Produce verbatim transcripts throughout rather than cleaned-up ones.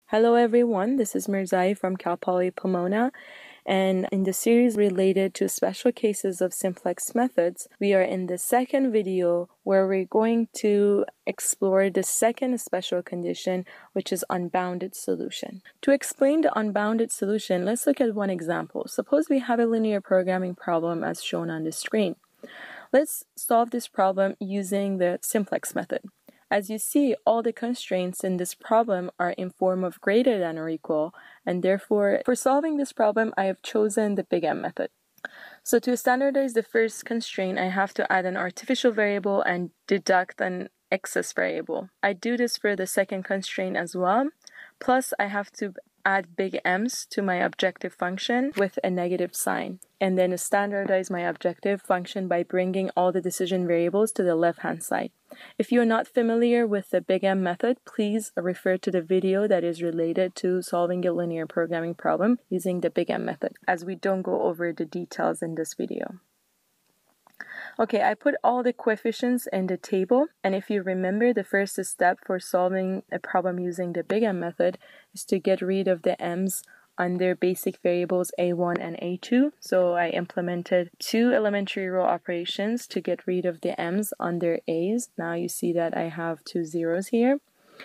Hello everyone, this is Mirzai from Cal Poly Pomona, and in the series related to special cases of simplex methods, we are in the second video where we're going to explore the second special condition, which is unbounded solution. To explain the unbounded solution, let's look at one example. Suppose we have a linear programming problem as shown on the screen. Let's solve this problem using the simplex method. As you see, all the constraints in this problem are in form of greater than or equal, and therefore, for solving this problem, I have chosen the big M method. So to standardize the first constraint, I have to add an artificial variable and deduct an excess variable. I do this for the second constraint as well. Plus, I have to add big M's to my objective function with a negative sign, and then standardize my objective function by bringing all the decision variables to the left-hand side. If you're not familiar with the big M method, please refer to the video that is related to solving a linear programming problem using the big M method, as we don't go over the details in this video. Okay, I put all the coefficients in the table, and if you remember, the first step for solving a problem using the big M method is to get rid of the M's under basic variables A one and A two. So I implemented two elementary row operations to get rid of the M's under A's. Now you see that I have two zeros here.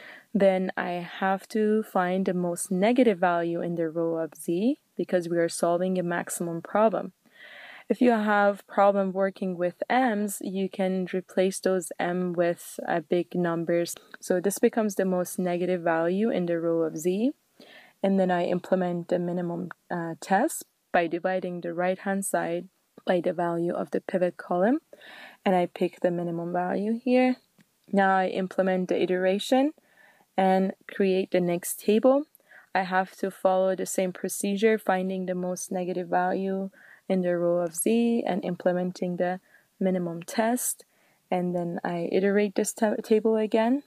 Then I have to find the most negative value in the row of Z because we are solving a maximum problem. If you have problem working with M's, you can replace those M with uh, big numbers. So this becomes the most negative value in the row of Z. And then I implement the minimum uh, test by dividing the right-hand side by the value of the pivot column. And I pick the minimum value here. Now I implement the iteration and create the next table. I have to follow the same procedure, finding the most negative value in the row of Z and implementing the minimum test. And then I iterate this table again.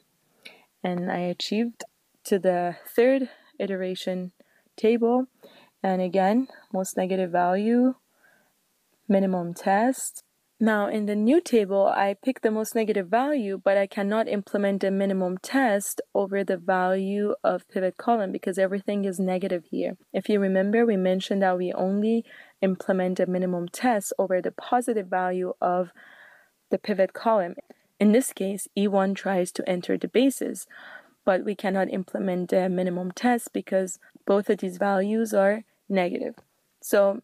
And I achieved to the third iteration table, and again, most negative value, minimum test. Now in the new table, I pick the most negative value, but I cannot implement a minimum test over the value of pivot column because everything is negative here. If you remember, we mentioned that we only implement a minimum test over the positive value of the pivot column. In this case, E one tries to enter the bases, but we cannot implement the minimum test because both of these values are negative. So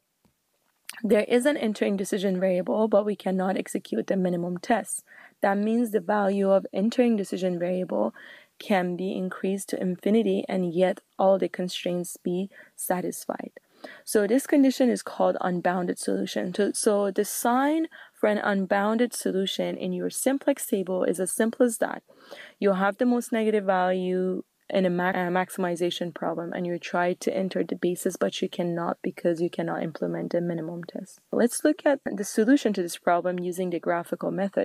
there is an entering decision variable, but we cannot execute the minimum test. That means the value of entering decision variable can be increased to infinity and yet all the constraints be satisfied. So this condition is called unbounded solution. So, so the sign for an unbounded solution in your simplex table is as simple as that. You'll have the most negative value in a, ma a maximization problem and you try to enter the bases, but you cannot because you cannot implement a minimum test. Let's look at the solution to this problem using the graphical method.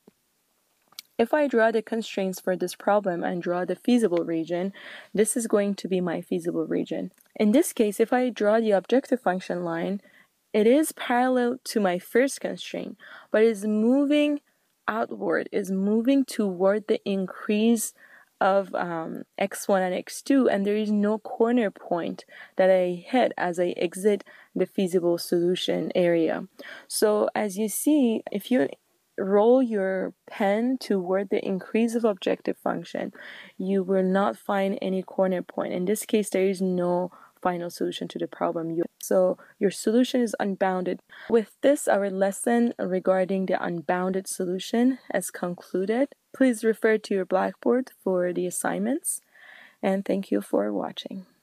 If I draw the constraints for this problem and draw the feasible region, this is going to be my feasible region. In this case, if I draw the objective function line, it is parallel to my first constraint, but is moving outward, is moving toward the increase of um, x one and x two, and there is no corner point that I hit as I exit the feasible solution area. So as you see, if you roll your pen toward the increase of objective function, you will not find any corner point. In this case, there is no final solution to the problem. You, so your solution is unbounded. With this, our lesson regarding the unbounded solution has concluded. Please refer to your Blackboard for the assignments, and thank you for watching.